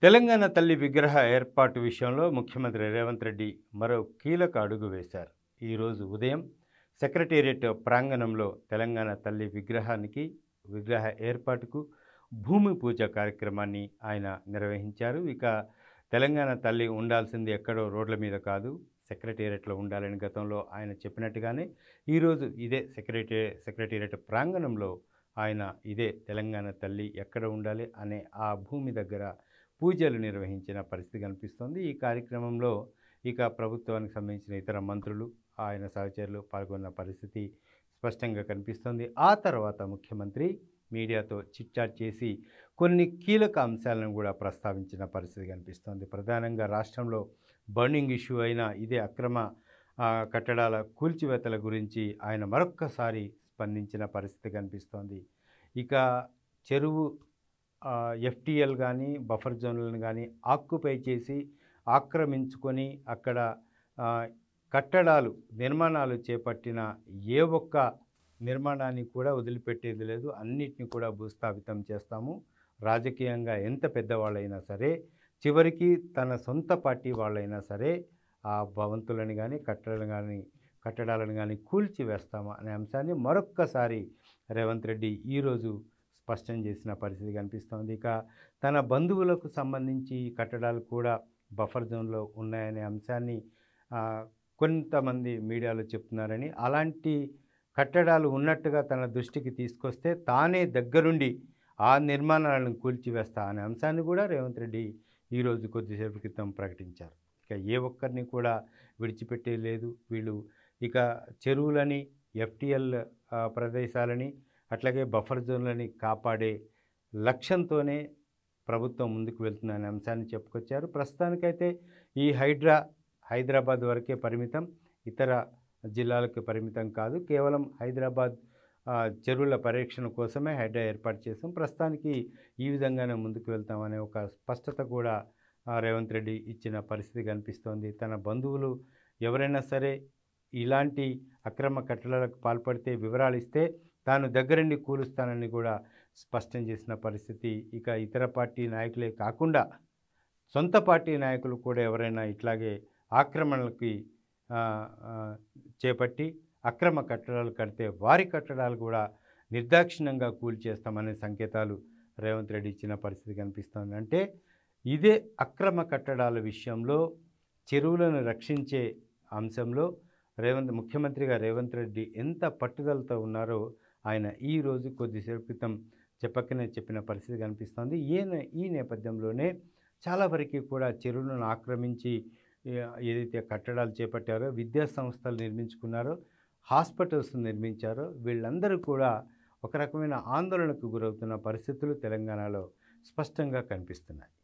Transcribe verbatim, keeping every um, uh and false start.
తెలంగాణ తల్లి విగ్రహ ఏర్పాటు విషయంలో ముఖ్యమంత్రి రేవంత్ రెడ్డి మరో కీలక అడుగు వేశారు. ఈరోజు ఉదయం సెక్రటేరియట్ ప్రాంగణంలో తెలంగాణ తల్లి విగ్రహానికి విగ్రహ ఏర్పాటుకు భూమి పూజ కార్యక్రమాన్ని ఆయన నిర్వహించారు. ఇక తెలంగాణ తల్లి ఉండాల్సింది ఎక్కడో రోడ్ల మీద కాదు, సెక్రటేరియట్లో ఉండాలని గతంలో ఆయన చెప్పినట్టుగానే ఈరోజు ఇదే సెక్రటరీ సెక్రటేరియట్ ప్రాంగణంలో ఆయన ఇదే తెలంగాణ తల్లి ఎక్కడ ఉండాలి అనే ఆ భూమి దగ్గర పూజలు నిర్వహించిన పరిస్థితి కనిపిస్తోంది. ఈ కార్యక్రమంలో ఇక ప్రభుత్వానికి సంబంధించిన ఇతర మంత్రులు, ఆయన సహచరులు పాల్గొన్న పరిస్థితి స్పష్టంగా కనిపిస్తోంది. ఆ తర్వాత ముఖ్యమంత్రి మీడియాతో చిట్చాట్ చేసి కొన్ని కీలక అంశాలను కూడా ప్రస్తావించిన పరిస్థితి కనిపిస్తోంది. ప్రధానంగా రాష్ట్రంలో బర్నింగ్ ఇష్యూ అయిన ఇదే అక్రమ కట్టడాల కూల్చివేతల గురించి ఆయన మరొక్కసారి స్పందించిన పరిస్థితి కనిపిస్తోంది. ఇక చెరువు ఎఫ్టీఎల్ కానీ బఫర్ జోన్లను కానీ ఆక్యుపై చేసి ఆక్రమించుకొని అక్కడ కట్టడాలు నిర్మాణాలు చేపట్టిన ఏ ఒక్క నిర్మాణాన్ని కూడా వదిలిపెట్టేది లేదు. అన్నిటిని కూడా భూస్థాపితం చేస్తాము. రాజకీయంగా ఎంత పెద్దవాళ్ళైనా సరే, చివరికి తన సొంత పార్టీ వాళ్ళైనా సరే ఆ భవంతులను కానీ కట్టడాలను కానీ కట్టడాలను కానీ కూల్చివేస్తాము అనే అంశాన్ని మరొక్కసారి రేవంత్ రెడ్డి ఈరోజు స్పష్టం చేసిన పరిస్థితి కనిపిస్తోంది. ఇక తన బంధువులకు సంబంధించి కట్టడాలు కూడా బఫర్ జోన్లో ఉన్నాయనే అంశాన్ని కొంతమంది మీడియాలో చెప్తున్నారని, అలాంటి కట్టడాలు ఉన్నట్టుగా తన దృష్టికి తీసుకొస్తే తానే దగ్గరుండి ఆ నిర్మాణాలను కూల్చివేస్తా అనే అంశాన్ని కూడా రేవంత్ రెడ్డి ఈరోజు కొద్దిసేపు క్రితం ప్రకటించారు. ఇక ఏ ఒక్కరిని కూడా విడిచిపెట్టే లేదు. వీళ్ళు ఇక చెరువులని, ఎఫ్టీఎల్ ప్రదేశాలని, అట్లాగే బఫర్ జోన్లని కాపాడే లక్ష్యంతోనే ప్రభుత్వం ముందుకు వెళ్తుందనే అంశాన్ని చెప్పుకొచ్చారు. ప్రస్తుతానికైతే ఈ హైడ్రా హైదరాబాద్ వరకే పరిమితం, ఇతర జిల్లాలకు పరిమితం కాదు. కేవలం హైదరాబాద్ చెరువుల పర్యవేక్షణ కోసమే హైడ్రా ఏర్పాటు చేసాం, ప్రస్తుతానికి ఈ విధంగానే ముందుకు వెళ్తామనే ఒక స్పష్టత కూడా రేవంత్ రెడ్డి ఇచ్చిన పరిస్థితి కనిపిస్తోంది. తన బంధువులు ఎవరైనా సరే ఇలాంటి అక్రమ కట్టడాలకు పాల్పడితే వివరాలు ఇస్తే తాను దగ్గరుండి కూలుస్తానని కూడా స్పష్టం చేసిన పరిస్థితి. ఇక ఇతర పార్టీ నాయకులే కాకుండా సొంత పార్టీ నాయకులు కూడా ఎవరైనా ఇట్లాగే ఆక్రమణలకి చేపట్టి అక్రమ కట్టడాలు కడితే వారి కట్టడాలు కూడా నిర్దాక్షిణ్యంగా కూల్చేస్తామనే సంకేతాలు రేవంత్ రెడ్డి ఇచ్చిన పరిస్థితి కనిపిస్తోంది. అంటే ఇదే అక్రమ కట్టడాల విషయంలో చెరువులను రక్షించే అంశంలో రేవంత్ ముఖ్యమంత్రిగా రేవంత్ రెడ్డి ఎంత పట్టుదలతో ఉన్నారో ఆయన ఈరోజు కొద్దిసేపు క్రితం చెప్పకనే చెప్పిన పరిస్థితి కనిపిస్తోంది. ఈయన ఈ నేపథ్యంలోనే చాలా వరకు కూడా చెరువులను ఆక్రమించి ఏదైతే కట్టడాలు చేపట్టారో, విద్యా సంస్థలు నిర్మించుకున్నారో, హాస్పిటల్స్ నిర్మించారో వీళ్ళందరూ కూడా ఒక రకమైన ఆందోళనకు గురవుతున్న పరిస్థితులు తెలంగాణలో స్పష్టంగా కనిపిస్తున్నాయి.